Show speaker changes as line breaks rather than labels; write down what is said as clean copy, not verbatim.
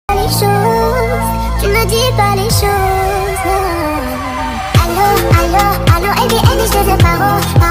Les choses, tu ne dis pas les choses. Allô, allô, allô, et je te parle.